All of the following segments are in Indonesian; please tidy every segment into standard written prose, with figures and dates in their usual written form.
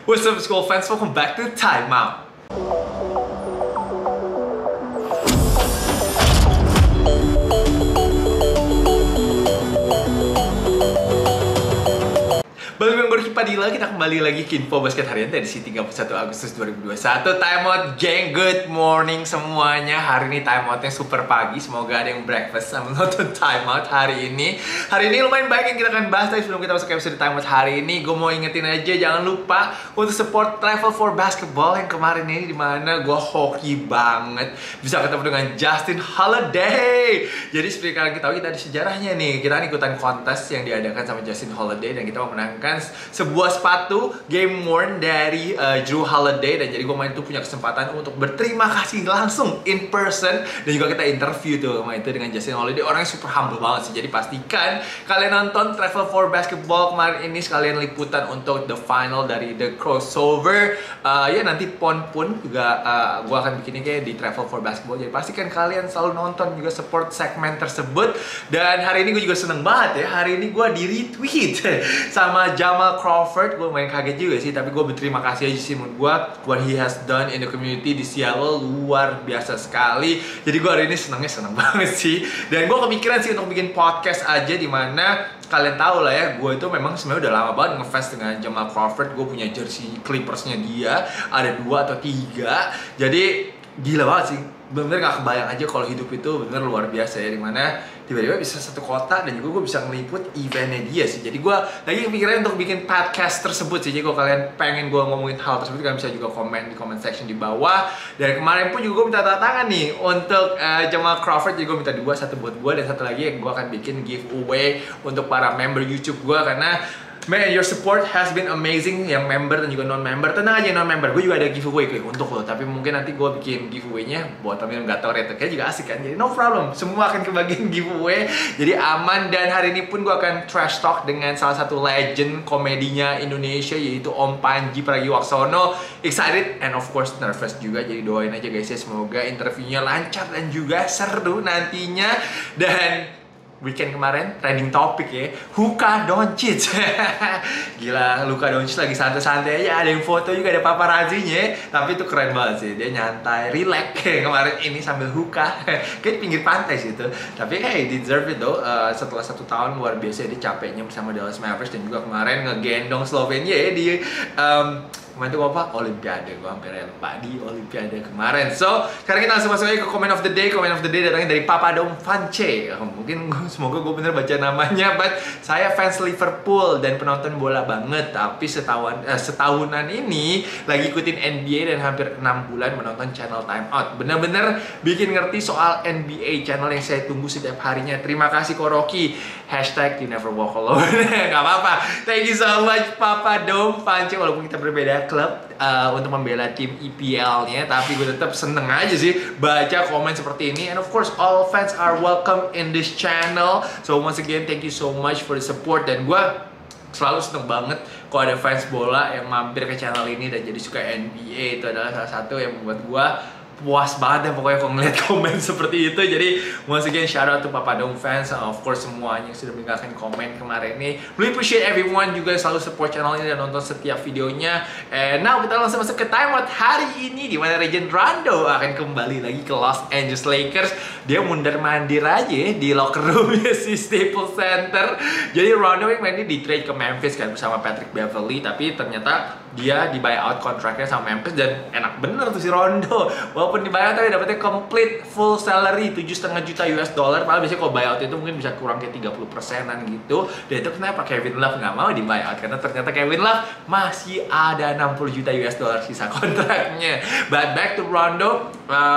What's up school fans, welcome back to Time Out. Balik dengan gue Ricky Padilla, kita kembali lagi ke info basket harian edisi 31 Agustus 2021. Time out geng, good morning semuanya. Hari ini time outnya super pagi, semoga ada yang breakfast sama nonton time out hari ini. Hari ini lumayan baik yang kita akan bahas, tapi sebelum kita masuk ke episode time out hari ini, gue mau ingetin aja jangan lupa untuk support Travel for Basketball yang kemarin ini, dimana gue hoki banget bisa ketemu dengan Justin Holiday. Jadi seperti kalian ketahui, kita ada sejarahnya nih, kita ikutan kontes yang diadakan sama Justin Holiday dan kita memenangkan sebuah sepatu game worn dari Jrue Holiday. Dan jadi gue main itu punya kesempatan untuk berterima kasih langsung in person, dan juga kita interview tuh sama itu dengan Justin Holiday. Orangnya super humble banget sih, jadi pastikan kalian nonton Travel for Basketball kemarin ini, sekalian liputan untuk the final dari the crossover. Ya nanti pon pun juga gue akan bikinnya kayak di Travel for Basketball, jadi pastikan kalian selalu nonton, juga support segmen tersebut. Dan hari ini gue juga seneng banget ya, hari ini gue di retweet sama Jamal Crawford. Gue main kaget juga sih, tapi gue berterima kasih aja sih menurut gue. What he has done in the community di Seattle luar biasa sekali. Jadi gue hari ini seneng banget sih. Dan gue kepikiran sih untuk bikin podcast aja, dimana kalian tahu lah ya, gue itu memang sebenarnya udah lama banget ngefans dengan Jamal Crawford. Gue punya jersey Clippersnya dia, ada 2 atau 3. Jadi gila banget sih, bener-bener gak kebayang aja kalau hidup itu bener luar biasa ya, dimana tiba-tiba bisa satu kota dan juga gue bisa ngeliput eventnya dia sih. Jadi gue lagi kepikiran untuk bikin podcast tersebut sih. Jadi kalau kalian pengen gue ngomongin hal tersebut, kalian bisa juga komen di comment section di bawah. Dan kemarin pun juga gue minta tanda tangan nih untuk Jamal Crawford. Jadi gue minta 2, satu buat gue dan satu lagi yang gue akan bikin giveaway untuk para member YouTube gue, karena man, your support has been amazing. Yang member dan juga non-member, tenang aja non-member, gue juga ada giveaway kayak untuk lo. Tapi mungkin nanti gue bikin giveaway-nya buat temen yang gak tau rate-nya juga asik kan. Jadi no problem, semua akan kebagian giveaway. Jadi aman. Dan hari ini pun gue akan trash talk dengan salah satu legend komedinya Indonesia, yaitu Om Panji Pragiwaksono. Excited and of course nervous juga. Jadi doain aja guys ya, semoga interviewnya lancar dan juga seru nantinya. Dan weekend kemarin trending topik ya, Luka Doncic. Gila, Luka Doncic lagi santai-santai aja, ada yang foto juga, ada paparazinya. Tapi itu keren banget sih, dia nyantai, relax kemarin ini sambil hookah kayak di pinggir pantai sih itu. Tapi hey, deserve it though. Setelah 1 tahun luar biasa dia capeknya bersama Dallas Mavericks, dan juga kemarin ngegendong Slovenia ya di kemarin itu apa? Olimpiade. Gue hampir lupa di Olimpiade kemarin. So, sekarang kita langsung masuk aja ke comment of the day. Comment of the day datangnya dari Papa Dom Vance. Mungkin semoga gue bener baca namanya. But saya fans Liverpool dan penonton bola banget. Tapi setahunan ini lagi ikutin NBA dan hampir 6 bulan menonton channel Time Out. Bener-bener bikin ngerti soal NBA, channel yang saya tunggu setiap harinya. Terima kasih Koroki. Hashtag you never walk alone. Gak apa-apa. Thank you so much Papa Dom Vance. Walaupun kita berbeda klub untuk membela tim EPL-nya, tapi gue tetap seneng aja sih baca komen seperti ini. And of course all fans are welcome in this channel. So once again thank you so much for the support. Dan gue selalu seneng banget kalau ada fans bola yang mampir ke channel ini dan jadi suka NBA. Itu adalah salah satu yang membuat gue puas banget ya pokoknya kalau ngeliat komen seperti itu. Jadi once again shout out to Papa Dom fans, of course semuanya yang sudah meninggalkan komen kemarin ini. Really appreciate everyone juga selalu support channel ini dan nonton setiap videonya. And now kita langsung masuk ke time out hari ini, di mana Rajon Rondo akan kembali lagi ke Los Angeles Lakers. Dia mundur-mandir aja di locker roomnya si Staples Center. Jadi Rondo yang mainnya di trade ke Memphis kan bersama Patrick Beverley, tapi ternyata dia di buyout kontraknya sama Memphis, dan enak bener tuh si Rondo. Walaupun di buyout tapi dapetnya complete full salary 7,5 juta US dollar. Padahal biasanya kalau buyout itu mungkin bisa kurang kayak 30%-an gitu. Dan itu kenapa Kevin Love nggak mau di buyout? Karena ternyata Kevin Love masih ada 60 juta US dollar sisa kontraknya. But back to Rondo,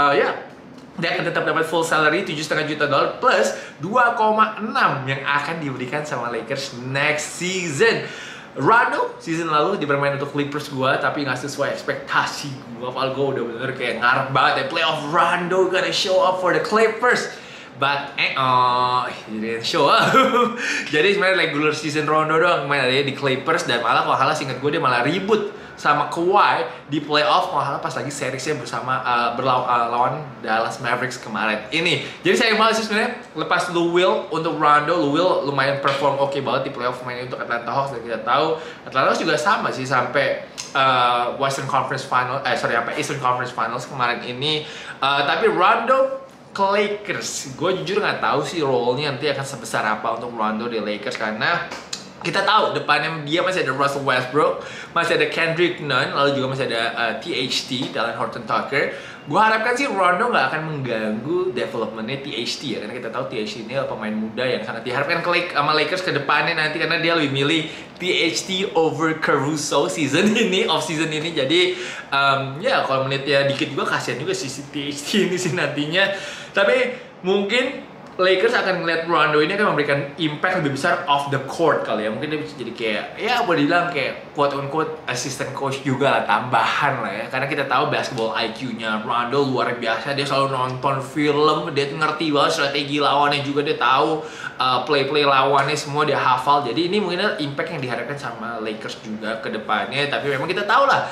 dia akan tetap dapat full salary 7,5 juta dollar plus 2,6 yang akan diberikan sama Lakers next season. Rondo season lalu dia bermain untuk Clippers gue, tapi nggak sesuai ekspektasi gue. Padahal gue udah bener kayak ngarep banget ya playoff Rondo gonna show up for the Clippers. But he didn't show up. Jadi sebenarnya regular season Rondo doang main ada di Clippers, dan malah kalau halah seinget gue dia malah ribut sama Kawhi di playoff, malah pas lagi seriesnya bersama lawan Dallas Mavericks kemarin ini. Jadi saya malah sih sebenarnya lepas Lou Will untuk Rondo, Lou Will lumayan perform oke banget di playoff mainnya untuk Atlanta Hawks, dan kita tahu Atlanta Hawks juga sama sih sampai Western Conference Final, Eastern Conference Finals kemarin ini. Tapi Rondo ke Lakers, gue jujur nggak tahu sih role-nya nanti akan sebesar apa untuk Rondo di Lakers, karena kita tahu depannya dia masih ada Russell Westbrook, masih ada Kendrick Nunn, lalu juga masih ada THT, Talen Horton-Tucker. Gue harapkan sih Rondo nggak akan mengganggu developmentnya THT ya, karena kita tahu THT ini adalah pemain muda yang sangat diharapkan sama Lakers ke depannya nanti, karena dia lebih milih THT over Caruso season ini, off season ini. Jadi ya kalau menitnya dikit juga kasihan juga sih si THT ini sih nantinya. Tapi mungkin Lakers akan ngeliat Rondo ini akan memberikan impact lebih besar off the court kali ya. Mungkin dia bisa jadi kayak, ya boleh dibilang kayak quote-unquote assistant coach juga lah, tambahan lah ya. Karena kita tahu basketball IQ-nya Rondo luar biasa. Dia selalu nonton film, dia ngerti banget strategi lawannya juga. Dia tahu play-play lawannya semua dia hafal. Jadi ini mungkin impact yang diharapkan sama Lakers juga ke depannya. Tapi memang kita tahu lah,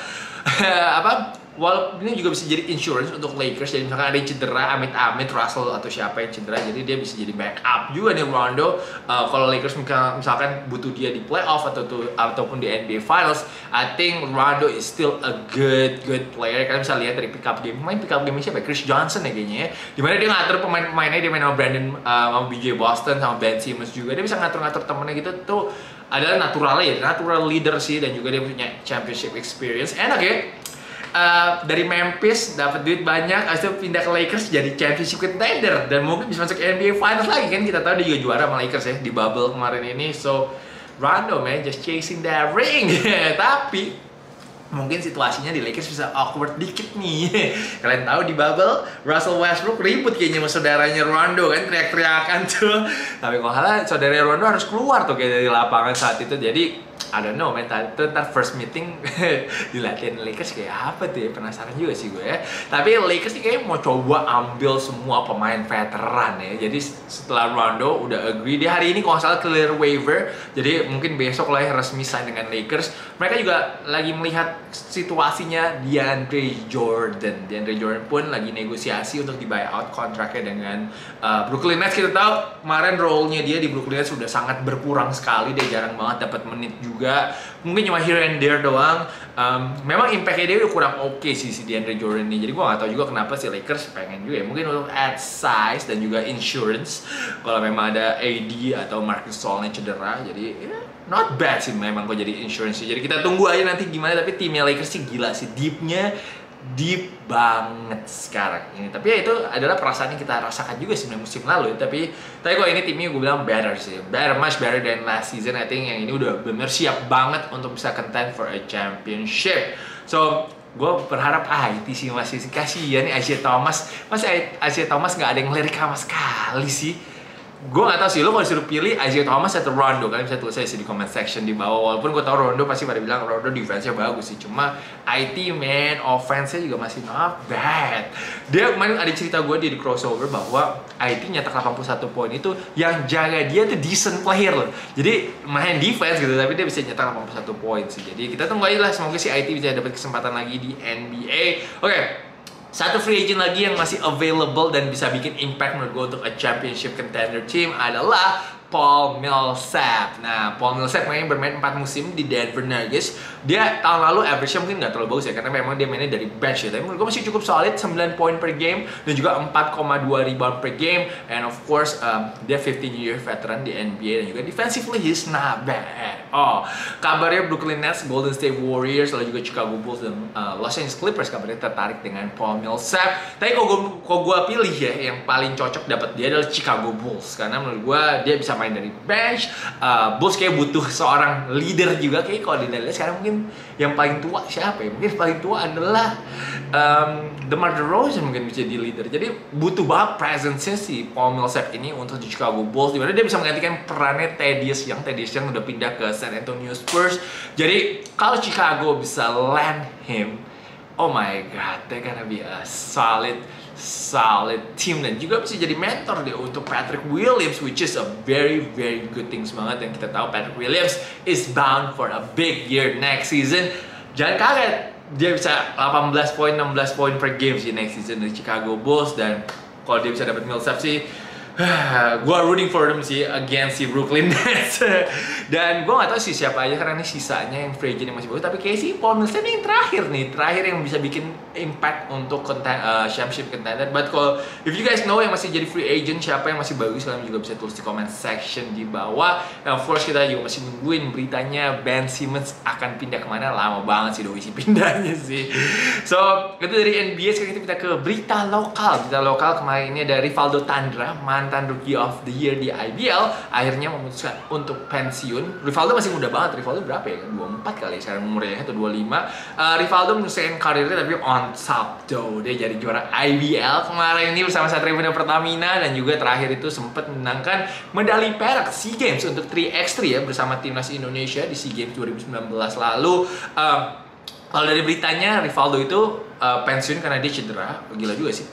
walaupun ini juga bisa jadi insurance untuk Lakers. Jadi misalkan ada yang cedera, amit-amit Russell atau siapa yang cedera, jadi dia bisa jadi backup juga nih Rondo. Kalau Lakers misalkan butuh dia di playoff ataupun di NBA Finals, I think Rondo is still a good player. Kalian bisa lihat dari pick up game. Main pick up game siapa? Chris Johnson ya kayaknya ya. Dimana dia ngatur pemain-pemainnya, dia main sama Brandon, sama BJ Boston, sama Ben Simmons juga. Dia bisa ngatur-ngatur temennya gitu tuh. Adalah natural leader sih, dan juga dia punya championship experience. Enak ya. Dari Memphis dapat duit banyak, habis itu pindah ke Lakers jadi championship contender dan mungkin bisa masuk NBA Finals lagi kan. Kita tahu dia juga juara sama Lakers ya di bubble kemarin ini. So Rondo man just chasing that ring. Tapi mungkin situasinya di Lakers bisa awkward dikit nih. Kalian tahu di bubble Russell Westbrook ribut kayaknya sama saudaranya Rondo kan, teriak-teriakan tuh. Tapi kalau salah saudaranya Rondo harus keluar tuh kayak dari lapangan saat itu. Jadi I don't know man, ntar first meeting di latihan Lakers kayak apa tuh ya, penasaran juga sih gue ya. Tapi Lakers sih kayaknya mau coba ambil semua pemain veteran ya. Jadi setelah Rondo udah agree, dia hari ini kalau nggak salah clear waiver, jadi mungkin besok lah ya resmi sign dengan Lakers. Mereka juga lagi melihat situasinya DeAndre Jordan pun lagi negosiasi untuk di buyout kontraknya dengan Brooklyn Nets. Kita tahu kemarin role-nya dia di Brooklyn Nets sudah sangat berkurang sekali, dia jarang banget dapat menit juga, mungkin cuma here and there doang. Memang impact-nya dia udah kurang oke sih si DeAndre Jordan ini. Jadi gue gak tahu juga kenapa si Lakers pengen juga ya, mungkin untuk add size dan juga insurance kalau memang ada AD atau Marcus Gasol cedera. Jadi not bad sih memang kok jadi insurance sih. Jadi kita tunggu aja nanti gimana. Tapi timnya Lakers sih gila sih, deep banget sekarang ini. Tapi ya itu adalah perasaan yang kita rasakan juga sebenarnya musim lalu. Tapi kok ini timnya gue bilang better sih, much better than last season. I think yang ini udah bener siap banget untuk bisa contend for a championship. So gue berharap IT sih masih kasihan nih Isaiah Thomas. Isaiah Thomas nggak ada yang ngelirik sama sekali sih. Gue gak tau sih, lo kalau disuruh pilih Isaiah Thomas atau Rondo, kalian bisa tulis aja di comment section di bawah. Walaupun gue tau Rondo pasti pada bilang Rondo defense-nya bagus sih, cuma IT man, offense-nya juga masih not bad. Dia kemarin ada cerita gue di crossover bahwa IT nyetak 81 poin itu yang jaga dia tuh decent player loh. Jadi main defense gitu, tapi dia bisa nyetak 81 poin sih. Jadi kita tunggu aja lah, semoga si IT bisa dapat kesempatan lagi di NBA. Oke. Satu free agent lagi yang masih available dan bisa bikin impact menurut gue untuk a championship contender team adalah Paul Millsap. Nah, Paul Millsap bermain 4 musim di Denver Nuggets. Dia tahun lalu average-nya mungkin nggak terlalu bagus ya, karena memang dia mainnya dari bench ya. Tapi menurut gue masih cukup solid, 9 poin per game dan juga 4,2 rebound per game. And of course, dia 15-year veteran di NBA dan juga defensively he's not bad. Kabarnya Brooklyn Nets, Golden State Warriors, lalu juga Chicago Bulls dan Los Angeles Clippers kabarnya tertarik dengan Paul Millsap. Tapi kalau gue pilih ya, yang paling cocok dapat dia adalah Chicago Bulls, karena menurut gue dia bisa main dari bench. Bulls kayak butuh seorang leader juga. Kayak kalau dilihat sekarang mungkin yang paling tua siapa ya? Mungkin paling tua adalah DeMar DeRozan mungkin bisa jadi leader. Jadi butuh banget presence-nya si Paul Millsap ini untuk di Chicago Bulls, dimana dia bisa menggantikan perannya Thaddeus Young udah pindah ke San Antonio Spurs. Jadi kalau Chicago bisa land him, oh my god, they're gonna be a solid team, dan juga bisa jadi mentor dia untuk Patrick Williams, which is a very good things banget. Yang kita tahu Patrick Williams is bound for a big year next season. Jangan kaget dia bisa 18 poin, 16 poin per game sih next season di Chicago Bulls. Dan kalau dia bisa dapat Millsap sih, gue rooting for them sih against si Brooklyn Nets. Dan gue gak tahu sih siapa aja karena ini sisanya yang free agent yang masih bagus. Tapi kayak si Paul Millsap ini yang terakhir yang bisa bikin impact untuk championship contender. But kalau if you guys know yang masih jadi free agent siapa yang masih bagus, kalian juga bisa tulis di comment section di bawah. And of course kita juga masih nungguin beritanya Ben Simmons akan pindah kemana. Lama banget sih doi sih pindahnya sih. So itu dari NBA. Sekarang kita ke berita lokal. Berita lokal kemarin ini ada Rivaldo Tandra, mantan Rookie of the Year di IBL, akhirnya memutuskan untuk pensiun. Rivaldo masih muda banget. Rivaldo berapa ya? 24 kali sekarang umurnya atau 25. Rivaldo menyelesaikan karirnya tapi on top though. Dia jadi juara IBL kemarin ini bersama Satria Muda Pertamina, dan juga terakhir itu sempat menangkan medali perak SEA Games untuk 3x3 ya bersama timnas Indonesia di SEA Games 2019 lalu. Kalau dari beritanya Rivaldo itu pensiun karena dia cedera. Gila juga sih,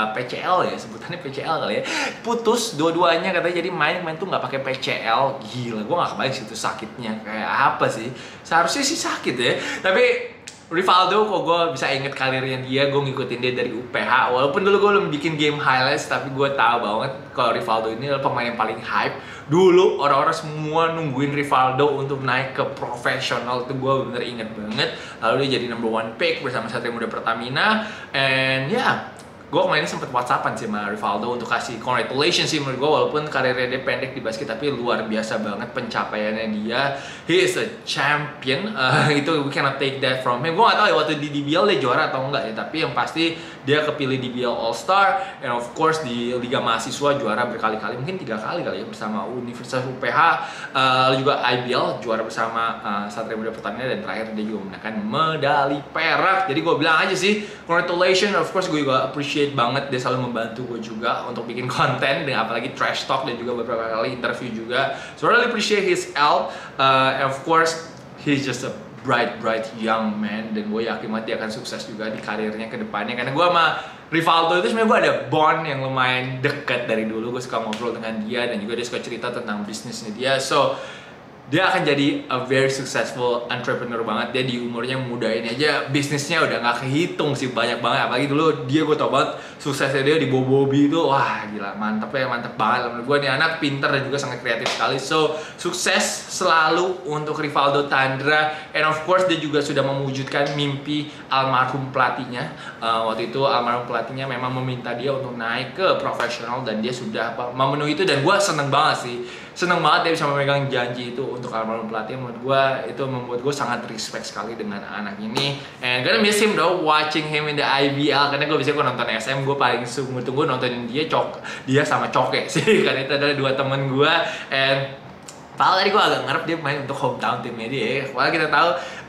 PCL ya, sebutannya PCL kali ya. Putus dua-duanya katanya, jadi main tuh nggak pakai PCL. Gila, gue nggak kebayang sih itu sakitnya kayak apa sih. Seharusnya sih sakit ya, tapi Rivaldo kok gue bisa inget karirnya dia, gue ngikutin dia dari UPH. Walaupun dulu gue belum bikin game highlights, tapi gue tahu banget kalau Rivaldo ini adalah pemain yang paling hype. Dulu orang-orang semua nungguin Rivaldo untuk naik ke profesional, itu gue bener inget banget. Lalu dia jadi number 1 pick bersama Satria Muda Pertamina. And ya, gue kemarin sempet whatsappan sih sama Rivaldo untuk kasih congratulations sih menurut gue, walaupun karirnya dia pendek di basket tapi luar biasa banget pencapaiannya dia. He is a champion, itu we cannot take that from him. Gue gak tau ya waktu di DBL dia juara atau enggak ya, tapi yang pasti dia kepilih DBL All Star, and of course di Liga Mahasiswa juara berkali-kali, mungkin 3 kali kali ya bersama Universitas UPH, lalu juga IBL juara bersama Satria Muda Pertamina, dan terakhir dia juga menangkan medali perak. Jadi gue bilang aja sih congratulations. Of course gue juga appreciate banget dia selalu membantu gue juga untuk bikin konten, dengan apalagi trash talk dan juga beberapa kali interview juga. So I really appreciate his help, and of course he's just a bright young man, dan gue yakin banget dia akan sukses juga di karirnya ke depannya. Karena gue sama Rivaldo itu sebenarnya gue ada bond yang lumayan deket dari dulu. Gue suka ngobrol dengan dia, dan juga dia suka cerita tentang bisnisnya dia. So dia akan jadi a very successful entrepreneur banget. Dia di umurnya muda ini aja bisnisnya udah gak kehitung sih, banyak banget. Apalagi dulu dia, gue tau banget suksesnya dia di Bobobi itu, wah gila, mantep banget. Menurut gue nih anak pintar dan juga sangat kreatif sekali. So sukses selalu untuk Rivaldo Tandra, and of course dia juga sudah mewujudkan mimpi almarhum pelatihnya. Waktu itu almarhum pelatihnya memang meminta dia untuk naik ke profesional, dan dia sudah memenuhi itu. Dan gue seneng banget sih, seneng banget dia bisa memegang janji itu untuk almarhum pelatih. Menurut gue itu membuat gue sangat respect sekali dengan anak ini, and gonna miss him though, watching him in the IBL. Karena gue biasanya gue nonton SM, gue paling tunggu nontonin dia sama Coke sih, karena itu adalah 2 temen gue. And padahal tadi gue agak ngarep dia main untuk hometown timnya dia. Padahal kita tahu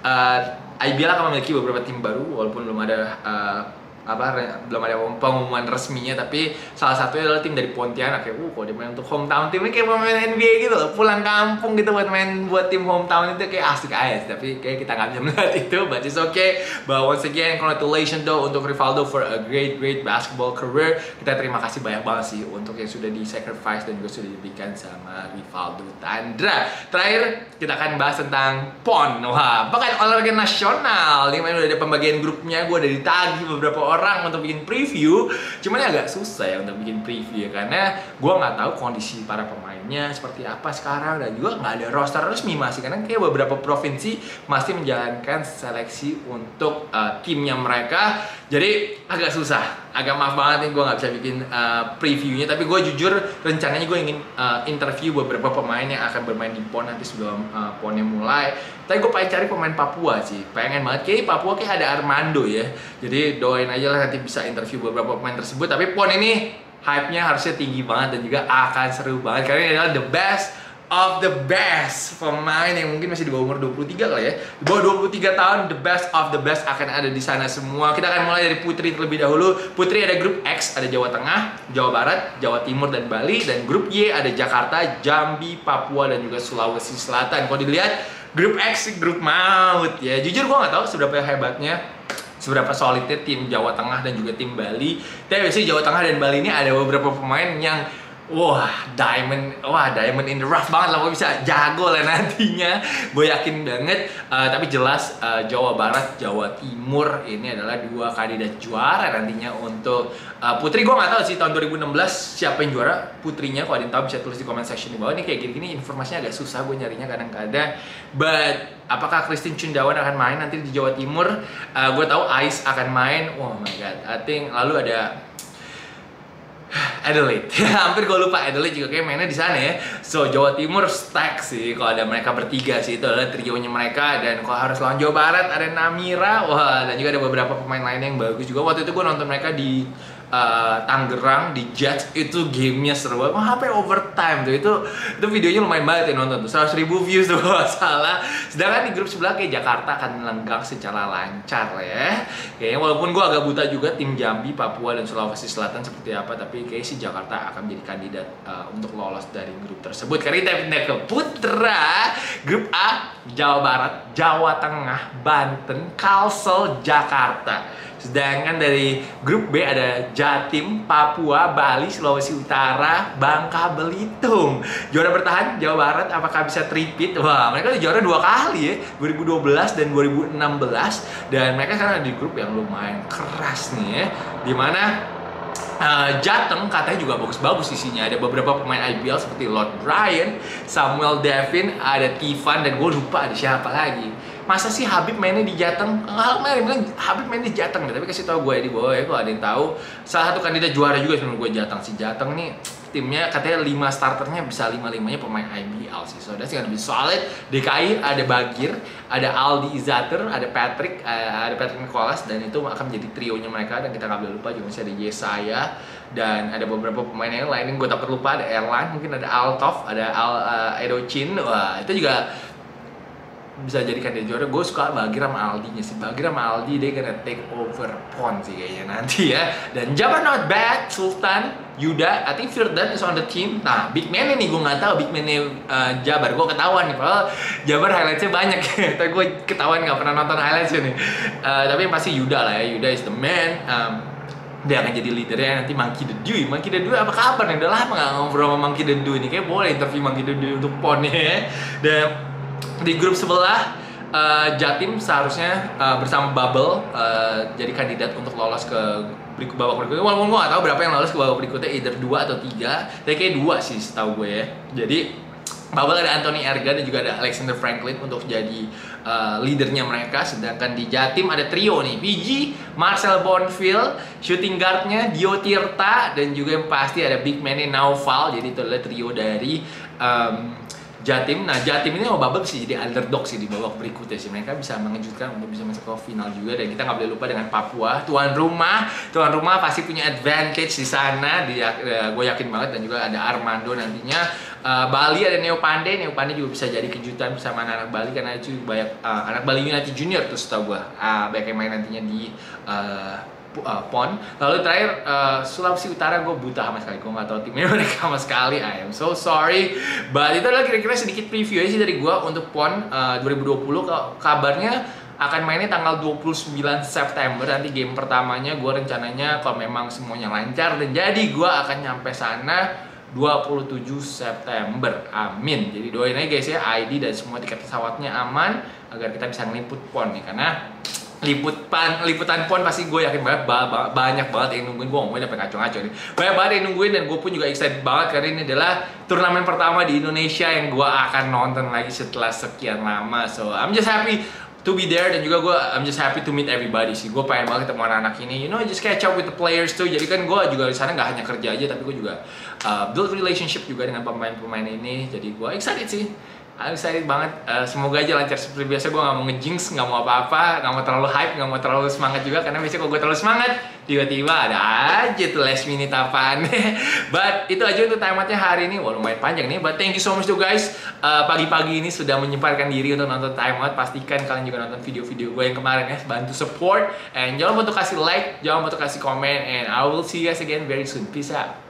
IBL akan memiliki beberapa tim baru, walaupun belum ada pengumuman resminya, tapi salah satunya adalah tim dari Pontianak. Kayak kalau dia main untuk hometown timnya kayak pemain NBA gitu loh, pulang kampung gitu buat tim hometown itu kayak asik aja. Tapi kayak kita nggak bisa melihat itu, but it's okay. But once again, congratulations though untuk Rivaldo for a great basketball career. Kita terima kasih banyak banget sih untuk yang sudah di-sacrifice dan juga sudah diberikan sama Rivaldo Tandra. Terakhir kita akan bahas tentang PON. Wah, bahkan olahraga nasional. Ini udah ada pembagian grupnya, gue udah ditagih beberapa orang untuk bikin preview. Cuman agak susah ya untuk bikin preview ya, karena gue nggak tahu kondisi para pemainnya seperti apa sekarang, dan juga nggak ada roster resmi masih, karena kayak beberapa provinsi masih menjalankan seleksi untuk timnya mereka. Jadi agak susah, agak maaf banget nih gue nggak bisa bikin previewnya. Tapi gue jujur rencananya gue ingin interview beberapa pemain yang akan bermain di PON nanti sebelum PON-nya mulai. Tapi gue pengen cari pemain Papua sih, pengen banget. Kayak Papua kayak ada Armando ya, jadi doain aja lah nanti bisa interview beberapa pemain tersebut. Tapi PON ini hype-nya harusnya tinggi banget dan juga akan seru banget, karena ini adalah the best of the best pemain yang mungkin masih di bawah umur 23 kali ya. Di bawah 23 tahun, the best of the best akan ada di sana semua. Kita akan mulai dari Putri terlebih dahulu. Putri ada grup X, ada Jawa Tengah, Jawa Barat, Jawa Timur, dan Bali. Dan grup Y ada Jakarta, Jambi, Papua, dan juga Sulawesi Selatan. Kalau dilihat grup X, grup maut ya. Jujur gue nggak tahu seberapa hebatnya, seberapa solidnya tim Jawa Tengah dan juga tim Bali. Tapi biasanya Jawa Tengah dan Bali ini ada beberapa pemain yang Diamond in the rough banget lah, gue bisa jago lah nantinya, gue yakin banget. Tapi jelas Jawa Barat, Jawa Timur ini adalah dua kandidat juara nantinya untuk putri. Gue nggak tahu sih tahun 2016 siapa yang juara putrinya. Kalau ada yang tahu bisa tulis di comment section di bawah. Ini kayak gini-gini informasinya agak susah gue nyarinya kadang-kadang. But apakah Christine Cundawan akan main nanti di Jawa Timur? Gue tahu Ais akan main. Oh my god, I think lalu ada Adelaide. Hampir gue lupa, Adelaide juga kayak mainnya di sana ya. So Jawa Timur stack sih kalau ada mereka bertiga sih, itu adalah trionya mereka. Dan kalau harus lawan Jawa Barat ada Namira, dan juga ada beberapa pemain lainnya yang bagus juga. Waktu itu gue nonton mereka di Tangerang di Jets, itu gamenya seru banget. Sampai overtime tuh, itu videonya lumayan banget ya nonton tuh, 100.000 views tuh kalau salah. Sedangkan di grup sebelah kayak Jakarta akan melenggang secara lancar lah ya. Kayaknya walaupun gue agak buta juga tim Jambi, Papua dan Sulawesi Selatan seperti apa, tapi kayak si Jakarta akan menjadi kandidat untuk lolos dari grup tersebut. Karena kita pindah ke putra, grup A Jawa Barat, Jawa Tengah, Banten, Kalsel, Jakarta. Sedangkan dari grup B ada Jatim, Papua, Bali, Sulawesi Utara, Bangka Belitung. Juara bertahan Jawa Barat apakah bisa tripit? Wah, mereka udah juara 2 kali ya, 2012 dan 2016. Dan mereka sekarang ada di grup yang lumayan keras nih ya, dimana Jateng katanya juga bagus-bagus isinya. Ada beberapa pemain IBL seperti Lord Brian, Samuel Devin, ada Tivan, dan gue lupa ada siapa lagi. Masa sih Habib mainnya di Jateng? Bilang Habib main di Jateng, tapi kasih tau gue di bawah ya kalau ada yang tahu. Salah satu kandidat juara juga sebenarnya gue Jateng. Si Jateng nih timnya katanya 5 starternya bisa 5-5-nya pemain IBL sih. So that's gonna be solid. DKI ada Bagir, ada Aldi Izater, ada Patrick Nicholas, dan itu akan menjadi trionya mereka. Dan kita nggak boleh lupa juga masih ada Yesaya, dan ada beberapa pemain yang lain yang gue takut lupa. Ada Erlan, mungkin ada Altov, ada Edocin. Wah, itu juga bisa jadi kandidat juara. Gue suka Bagir sama Aldi nya sih. Bagir sama Aldi dia gonna take over PON sih kayaknya nanti ya. Dan Jabar not bad, Sultan, Yuda, I think Firdan is on the team. Nah, big man nih gue nggak tahu big man-nya Jabar. Gue ketahuan nih, padahal Jabar highlightsnya banyak. Tapi gue ketahuan nggak pernah nonton highlightsnya nih. Tapi yang pasti Yuda lah ya. Yuda is the man. Dia akan jadi leadernya nanti. Monkey the Dew apa kabar nih? Udah lama nggak ngobrol sama Monkey the Dew nih. Kayak boleh interview Monkey the Dew untuk PON ya. Dan di grup sebelah Jatim seharusnya bersama Bubble jadi kandidat untuk lolos ke babak berikutnya. Walaupun gue gak tahu berapa yang lolos ke babak berikutnya, either 2 atau 3. Tapi kayak 2 sih setahu gue ya. Jadi Bubble ada Anthony Erga dan juga ada Alexander Franklin untuk jadi leadernya mereka. Sedangkan di Jatim ada trio nih, PG, Marcel Bonfil, shooting guardnya Dio Tirta, dan juga yang pasti ada big man-nya Naufal. Jadi itu adalah trio dari Jatim. Nah, Jatim ini sama Bubble bisa jadi underdog sih di babak berikutnya sih. Mereka bisa mengejutkan untuk bisa masuk ke final juga. Dan kita nggak boleh lupa dengan Papua, tuan rumah pasti punya advantage di sana. Gue yakin banget. Dan juga ada Armando nantinya. Bali ada Neo Pandey juga bisa jadi kejutan bersama anak-anak Bali, karena itu banyak anak Bali United Junior tuh setahu gue. Banyak yang main nantinya di PON. Lalu terakhir Sulawesi Utara, gue buta sama sekali, gue nggak tahu timnya mereka sama sekali. I am so sorry, but itu adalah kira-kira sedikit preview aja sih dari gue untuk PON 2020. Kabarnya akan mainnya tanggal 29 September. Nanti game pertamanya gue rencananya kalau memang semuanya lancar dan jadi gue akan nyampe sana 27 September. Amin. Jadi doain aja guys ya, ID dan semua tiket pesawatnya aman agar kita bisa ngeliput PON nih. Karena liputan PON pasti gue yakin banyak banget yang nungguin. Gue ngomongin sampai ngaco-ngaco nih, banyak banget yang nungguin, dan gue pun juga excited banget karena ini adalah turnamen pertama di Indonesia yang gue akan nonton lagi setelah sekian lama. So I'm just happy to be there, dan juga I'm just happy to meet everybody sih. Gue pengen banget ketemu anak-anak ini, just catch up with the players tuh. Jadi kan gue juga di sana nggak hanya kerja aja, tapi gue juga build relationship juga dengan pemain-pemain ini. Jadi gue excited sih. I'm excited banget. Semoga aja lancar seperti biasa. Gue gak mau ngejinx, gak mau apa-apa, gak mau terlalu hype, gak mau terlalu semangat juga. Karena biasanya kalau gue terlalu semangat, tiba-tiba ada aja tuh last minute apaan. But itu aja untuk time out-nya hari ini. Wah, lumayan panjang nih. But thank you so much tuh guys. Pagi-pagi ini sudah menyempatkan diri untuk nonton time out. Pastikan kalian juga nonton video-video gue yang kemarin ya. Bantu support. And jangan lupa untuk kasih like, jangan lupa untuk kasih komen. And I will see you guys again very soon. Peace out.